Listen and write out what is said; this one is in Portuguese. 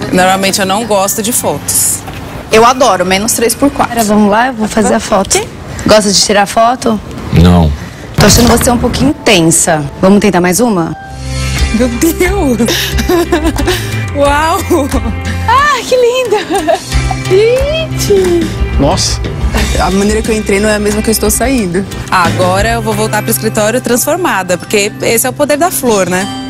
Normalmente eu não gosto de fotos. Eu adoro, menos 3x4. Vamos lá, eu vou fazer a foto. Gosta de tirar foto? Não. Tô achando você um pouquinho tensa. Vamos tentar mais uma? Meu Deus! Uau! Ah, que linda! Gente! Nossa. A maneira que eu entrei não é a mesma que eu estou saindo. Agora eu vou voltar pro escritório transformada, porque esse é o poder da flor, né?